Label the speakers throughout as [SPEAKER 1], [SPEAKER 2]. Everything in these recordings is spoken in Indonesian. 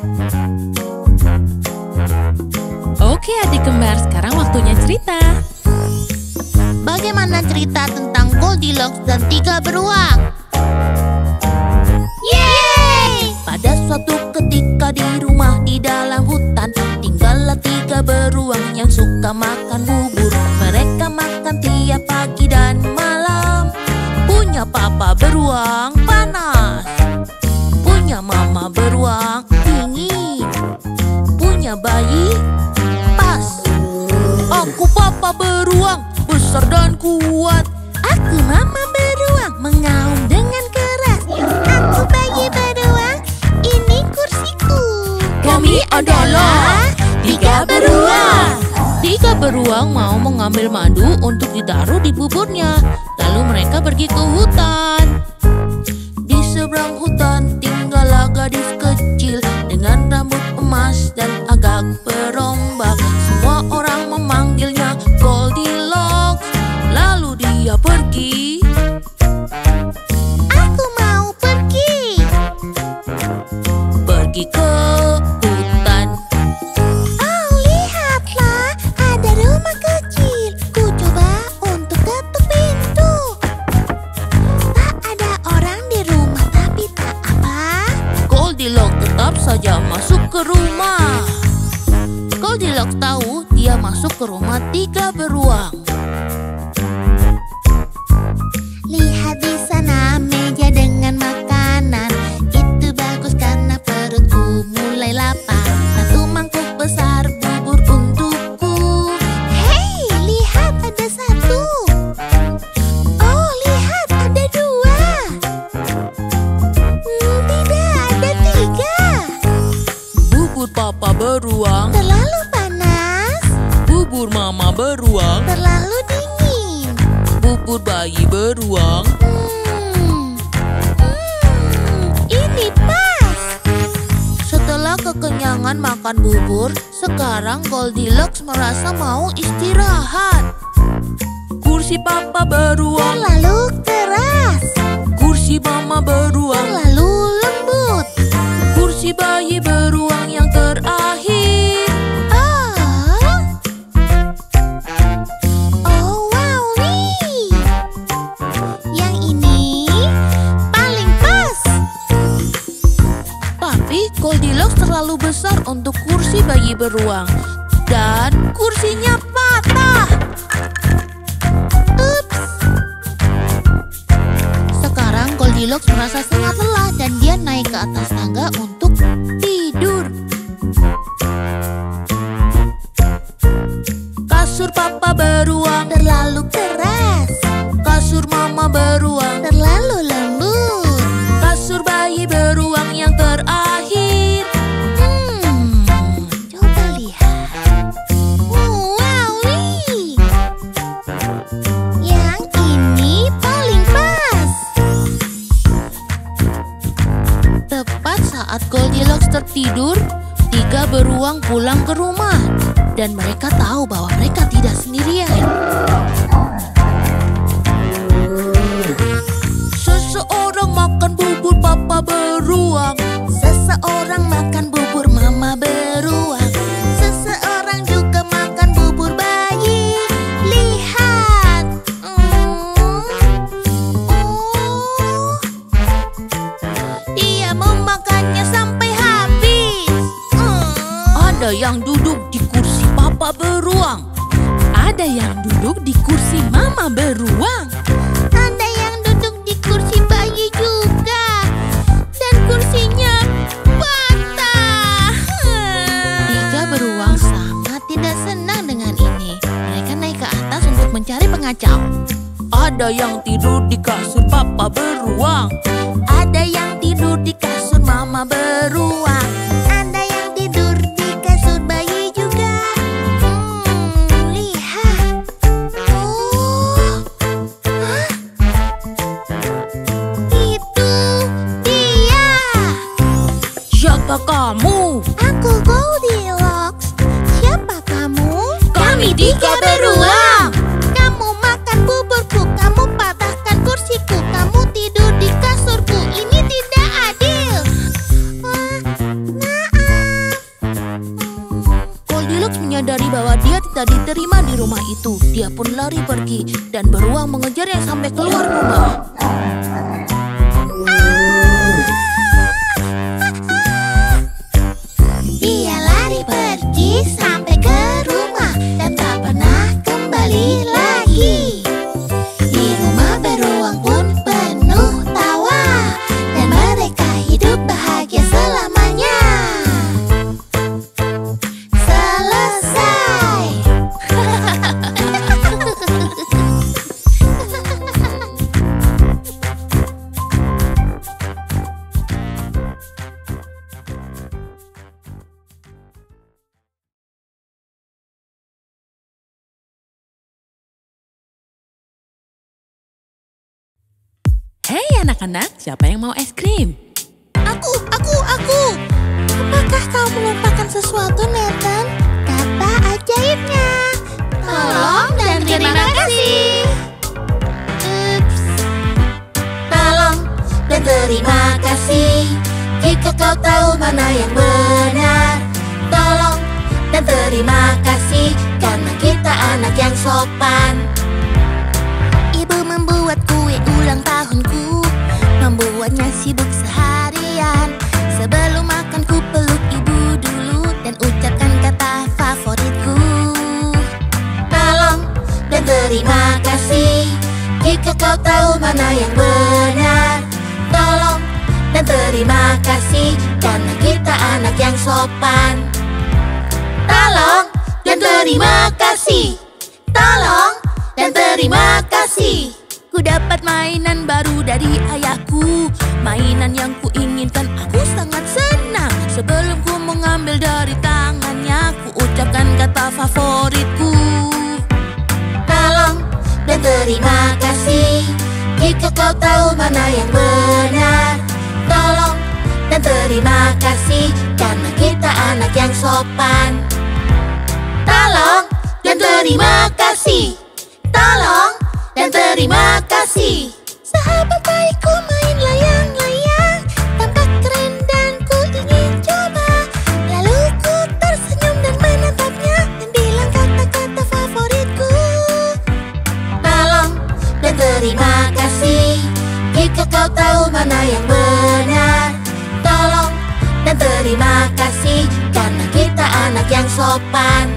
[SPEAKER 1] Oke adik kembar, sekarang waktunya cerita.
[SPEAKER 2] Bagaimana cerita tentang Goldilocks dan 3 beruang? Yeay! Pada suatu ketika di rumah di dalam hutan, tinggallah 3 beruang yang suka makan bubur. Mereka makan tiap pagi dan malam. Punya papa beruang panas, punya mama beruang dingin, punya bayi pas. Aku papa beruang, besar dan kuat. Aku mama beruang, mengaum dengan keras. Aku bayi beruang, ini kursiku. Kami adalah 3 beruang.
[SPEAKER 1] 3 beruang mau mengambil madu untuk ditaruh di buburnya. Lalu mereka pergi ke hutan.
[SPEAKER 2] Di seberang hutan tinggallah gadis kecil dengan rambut emas dan agak berombak. Semua orang memanggilnya Goldilocks. Lalu dia pergi. Aku mau pergi. Pergi ke hutan. Oh, lihatlah, ada rumah kecil. Ku coba untuk ketuk pintu. Tak ada orang di rumah, tapi tak apa. Goldilocks tetap saja masuk ke rumah. Goldilocks tahu dia masuk ke rumah 3 beruang. Lihat di sana meja dengan makanan. Itu bagus karena perutku mulai lapar. Satu mangkuk besar bubur untukku. Hei, lihat ada 1. Oh, lihat ada 2. Tidak, ada 3.
[SPEAKER 1] Bubur papa beruang,
[SPEAKER 2] Terlalu panas,
[SPEAKER 1] bubur mama beruang,
[SPEAKER 2] terlalu dingin.
[SPEAKER 1] bubur bayi beruang.
[SPEAKER 2] Ini pas. Setelah kekenyangan makan bubur, sekarang Goldilocks merasa mau istirahat.
[SPEAKER 1] Kursi papa beruang,
[SPEAKER 2] Terlalu keras,
[SPEAKER 1] kursi mama beruang,
[SPEAKER 2] terlalu lembut.
[SPEAKER 1] kursi bayi beruang yang terakhir.
[SPEAKER 2] Oh, wow nih. Yang ini paling pas.
[SPEAKER 1] Tapi Goldilocks terlalu besar untuk kursi bayi beruang. Dan kursinya patah.
[SPEAKER 2] Ups. Sekarang Goldilocks merasa sangat lelah dan dia naik ke atas tangga untuk tidur.
[SPEAKER 1] Kasur papa beruang,
[SPEAKER 2] Terlalu keras,
[SPEAKER 1] kasur mama beruang,
[SPEAKER 2] terlalu lembut.
[SPEAKER 1] kasur bayi beruang yang terakhir.
[SPEAKER 2] Coba lihat. Wow nih. Yang ini paling pas.
[SPEAKER 1] Tepat saat Goldilocks tertidur, 3 beruang pulang ke rumah. Dan mereka tahu bahwa mereka tidak sendirian. Seseorang makan bubur papa beruang,
[SPEAKER 2] Seseorang makan bubur mama beruang. Seseorang juga makan bubur bayi. Lihat. Dia memakannya sampai habis.
[SPEAKER 1] ada yang duduk di kursi papa beruang, ada yang duduk di kursi mama beruang.
[SPEAKER 2] Ada yang duduk di kursi bayi juga. Dan kursinya patah.
[SPEAKER 1] 3 beruang sangat tidak senang dengan ini. Mereka naik ke atas untuk mencari pengacau. Ada yang tidur di kasur papa beruang,
[SPEAKER 2] Ada yang tidur di kasur mama beruang. Ada yang tidur di kasur bayi juga. Lihat. Oh. Hah? Itu dia.
[SPEAKER 1] siapa kamu?
[SPEAKER 2] Aku Goldilocks. Siapa kamu?
[SPEAKER 1] Kami 3 beruang.
[SPEAKER 2] Kamu makan buburku, kamu patahkan kursiku, kamu tidur di kasurku. Ini tidak adil. Wah, maaf.
[SPEAKER 1] menyadari bahwa dia tidak diterima di rumah itu. Dia pun lari pergi dan beruang mengejarnya sampai keluar rumah.
[SPEAKER 2] Dia lari pergi sampai ke rumah dan tak pernah kembali lagi. Di rumah beruang pun penuh tawa dan mereka hidup bahagia selamanya. Selesai.
[SPEAKER 1] Hei anak-anak, siapa yang mau es krim?
[SPEAKER 2] Aku. Apakah kau melupakan sesuatu, Nathan? Kata ajaibnya. Tolong dan terima kasih. Ups. Tolong dan terima kasih. Jika kau tahu mana yang benar, tolong dan terima kasih karena kita anak yang sopan. Ibu membuat kue ulang tahunku, membuatnya sibuk seharian. Sebelum makan ku peluk ibu dulu dan ucapkan kata favoritku. Tolong dan terima kasih. Jika kau tahu mana yang benar, tolong dan terima kasih karena kita anak yang sopan. Tolong dan terima kasih. Tolong dan terima kasih.
[SPEAKER 1] Ku dapat mainan baru dari ayahku, mainan yang ku inginkan, aku sangat senang. Sebelum ku mengambil dari tangannya, ku ucapkan kata favoritku.
[SPEAKER 2] Tolong dan terima kasih. Jika kau tahu mana yang benar, tolong dan terima kasih karena kita anak yang sopan. Tolong dan terima kasih. Tolong dan terima kasih. Sahabat baikku main layang-layang, tampak keren dan ku ingin coba. Lalu ku tersenyum dan menatapnya dan bilang kata-kata favoritku. Tolong dan terima kasih. Jika kau tahu mana yang benar, tolong dan terima kasih karena kita anak yang sopan.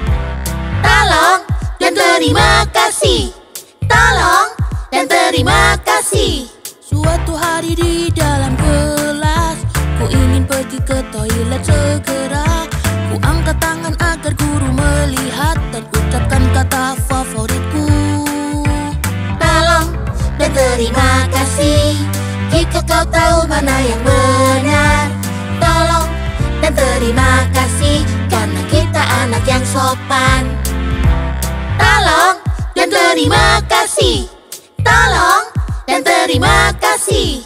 [SPEAKER 2] Tolong dan terima kasih. Tolong dan terima kasih.
[SPEAKER 1] Suatu hari di dalam kelas, ku ingin pergi ke toilet segera. Ku angkat tangan agar guru melihat dan ucapkan kata favoritku.
[SPEAKER 2] Tolong dan terima kasih. Jika kau tahu mana yang benar, tolong dan terima kasih karena kita anak yang sopan. Tolong dan terima kasih. Tolong dan terima kasih.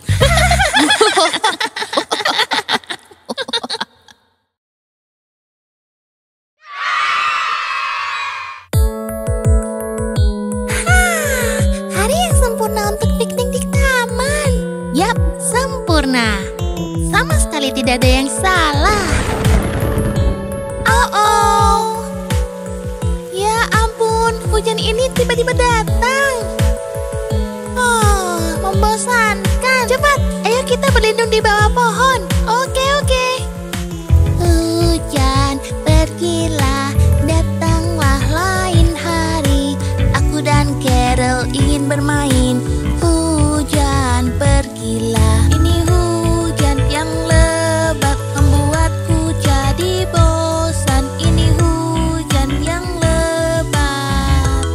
[SPEAKER 2] Hari yang sempurna untuk piknik di taman.
[SPEAKER 1] Yap, sempurna. Sama sekali tidak ada yang salah.
[SPEAKER 2] Oh. Ya ampun, hujan ini tiba-tiba datang. Oh, membosankan. Cepat, ayo kita berlindung di bawah pohon. Oke. Hujan, pergilah, datanglah lain hari. Aku dan Carol ingin bermain. Hujan, pergilah. Ini hujan yang lebat membuatku jadi bosan. Ini hujan yang lebat.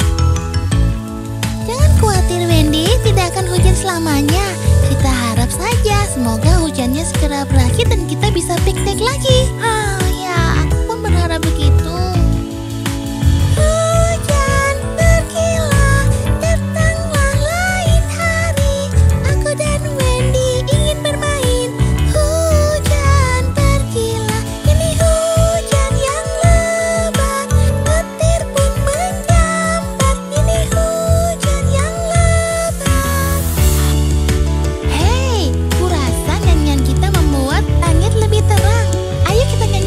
[SPEAKER 2] Jangan khawatir Wendy, tidak akan hujan selamanya. Kita harap saja semoga hujannya segera berakhir dan kita bisa piknik lagi. Ya, aku pun berharap begitu. Hujan, pergilah, datanglah lain hari. Aku dan Wendy ingin bermain. Hujan, pergilah, ini hujan yang lebat. Petir pun menjambat, ini hujan yang lebat. Hei, kurasa nyanyian kita membuat langit lebih terang. Ayo kita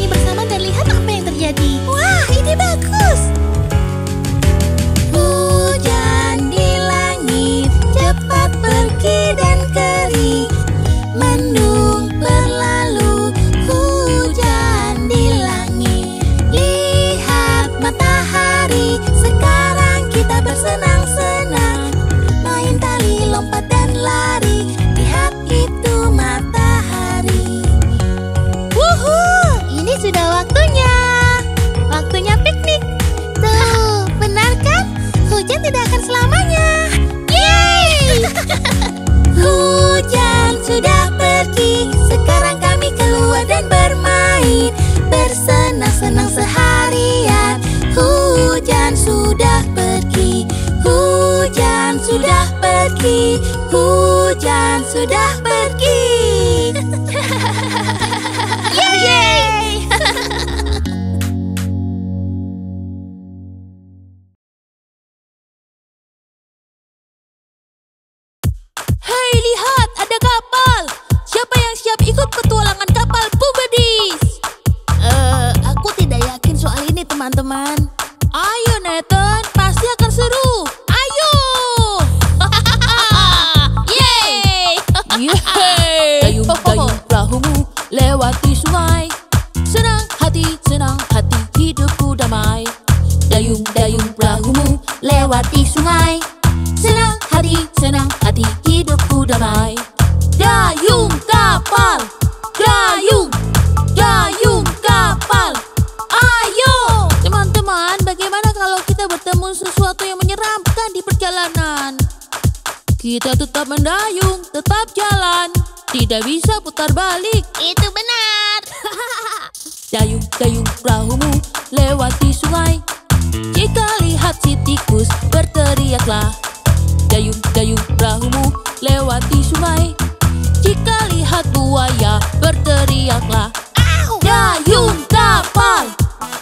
[SPEAKER 1] sudah pergi. Yeay! Hei, lihat, ada kapal. Siapa yang siap ikut petualangan kapal Pubedis?
[SPEAKER 2] Aku tidak yakin soal ini, teman-teman.
[SPEAKER 1] Ayo Nathan, pasti akan seru. Ayo! Yeay! Dayung-dayung perahumu lewati sungai. Senang hati hidupku damai. Dayung-dayung perahumu lewati sungai. Senang hati hidupku damai. Dayung kapal, dayung kapal. Ayo! Teman-teman, bagaimana kalau kita bertemu sesuatu yang menyeramkan di perjalanan? Kita tetap mendayung, tetap jalan. Tidak bisa putar balik.
[SPEAKER 2] Itu benar.
[SPEAKER 1] Dayung-dayung perahumu lewati sungai. Jika lihat si tikus, berteriaklah. Dayung-dayung perahumu lewati sungai. Jika lihat buaya, berteriaklah. Dayung kapal,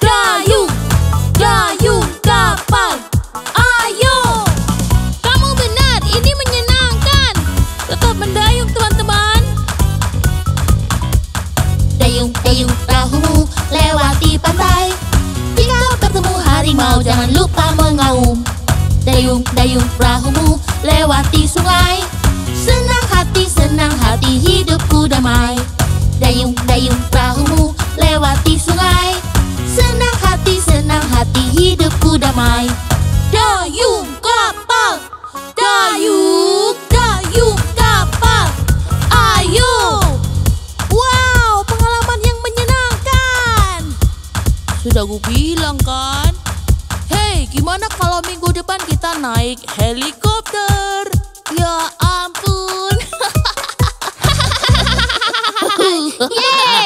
[SPEAKER 1] dayung kapal. Ayo! Kamu benar, ini menyenangkan. Tetap mendayung, teman-teman.
[SPEAKER 2] Dayung-dayung perahumu lewati pantai. Jika bertemu harimau, jangan lupa mengaum. Dayung-dayung perahumu lewati sungai. Senang hati hidupku damai. Dayung-dayung perahumu lewati sungai. Senang hati hidupku damai.
[SPEAKER 1] Dayung kapal, dayung kapal. Ayo! Wow, pengalaman yang menyenangkan. Sudah gue bilang kan. Hei, gimana kalau minggu depan kita naik helikopter?
[SPEAKER 2] Ya ampun.
[SPEAKER 1] Yeay!